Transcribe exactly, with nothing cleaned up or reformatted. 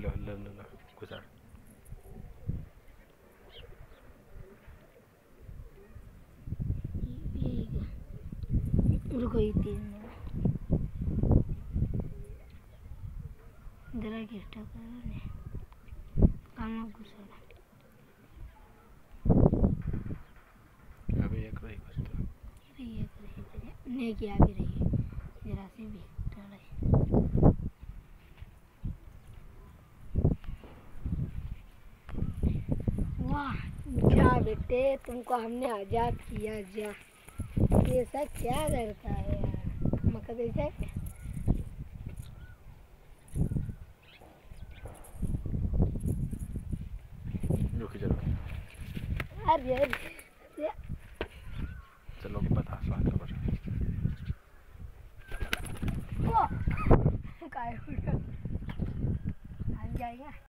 लो लो लो लो गुजार। रुको ये तीन जरा गिफ्ट करो काम गुजार। अभी एक रही बस तो एक रही नहीं किया भी रही जरा से भी टले। वाह जा बेटे तुमको हमने आजाद किया। जा ऐसा क्या करता है यार मका देखा रुक जा रुक अरे अरे चलो के पता बात कर वो काय हो जाएगा।